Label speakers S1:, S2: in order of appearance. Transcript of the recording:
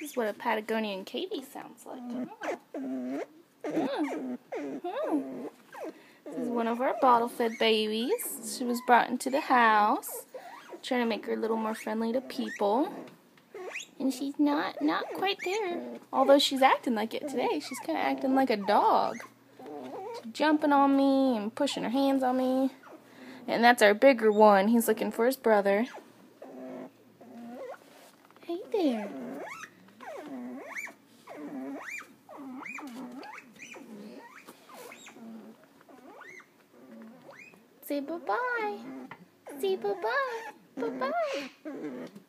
S1: This is what a Patagonian Cavy sounds like. This is one of our bottle-fed babies. She was brought into the house. Trying to make her a little more friendly to people. And she's not quite there. Although she's acting like it today. She's kind of acting like a dog. She's jumping on me and pushing her hands on me. And that's our bigger one. He's looking for his brother. Hey there. Say bye-bye. Say bye-bye. Bye-bye.